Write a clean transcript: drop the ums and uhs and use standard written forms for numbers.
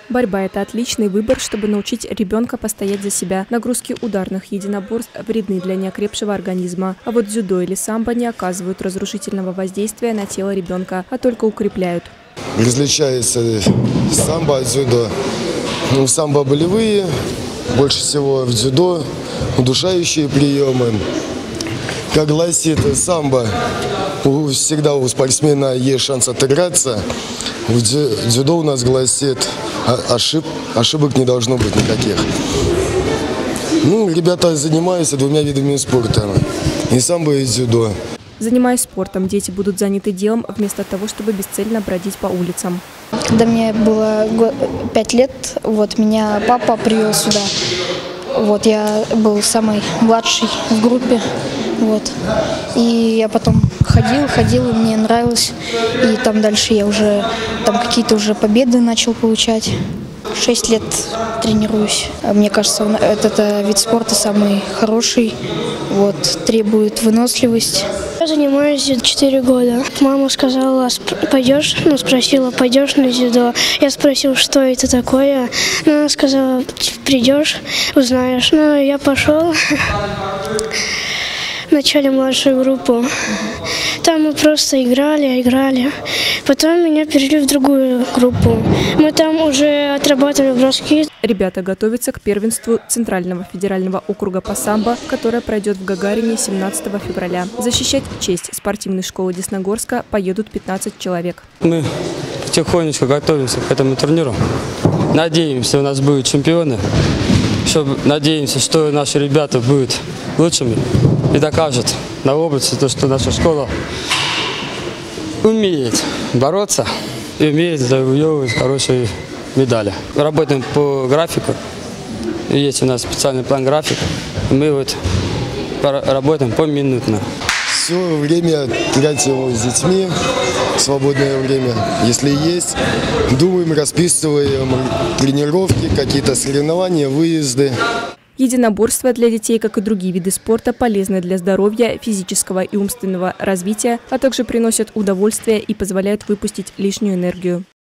Борьба – это отличный выбор, чтобы научить ребенка постоять за себя. Нагрузки ударных единоборств вредны для неокрепшего организма. А вот дзюдо или самбо не оказывают разрушительного воздействия на тело ребенка, а только укрепляют. Различается самбо от дзюдо. Самбо болевые, больше всего в дзюдо удушающие приемы. Как гласит самбо, всегда у спортсмена есть шанс отыграться. В дзюдо у нас гласит, ошибок не должно быть никаких. Ребята занимаются двумя видами спорта, и самбо, и дзюдо. Занимаясь спортом, дети будут заняты делом вместо того, чтобы бесцельно бродить по улицам. Когда мне было 5 лет, меня папа привел сюда. Я был самый младший в группе. И я потом ходил, и мне нравилось. И там дальше я уже какие-то победы начал получать. 6 лет тренируюсь. Мне кажется, этот вид спорта самый хороший, требует выносливость. Я занимаюсь 4 года. Мама сказала, пойдешь, спросила, пойдешь на дзюдо. Я спросил, что это такое. Она сказала, придешь, узнаешь. Я пошел в начале младшую группу. Там мы просто играли. Потом меня перевели в другую группу. Мы там уже отрабатывали броски. Ребята готовятся к первенству Центрального федерального округа по самбо, которое пройдет в Гагарине 17 февраля. Защищать честь спортивной школы Десногорска поедут 15 человек. Мы потихонечку готовимся к этому турниру. Надеемся, у нас будут чемпионы. Надеемся, что наши ребята будут лучшими и докажут на области, что наша школа умеет бороться и умеет завоевывать хорошие медали. Работаем по графику. Есть у нас специальный план графика. Мы работаем поминутно. Все время тратим с детьми, свободное время, если есть. Думаем, расписываем тренировки, какие-то соревнования, выезды. Единоборство для детей, как и другие виды спорта, полезны для здоровья, физического и умственного развития, а также приносят удовольствие и позволяют выпустить лишнюю энергию.